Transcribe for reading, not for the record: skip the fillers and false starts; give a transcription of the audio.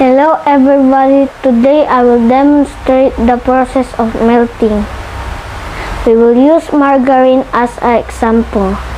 Hello everybody, today I will demonstrate the process of melting. We will use margarine as an example.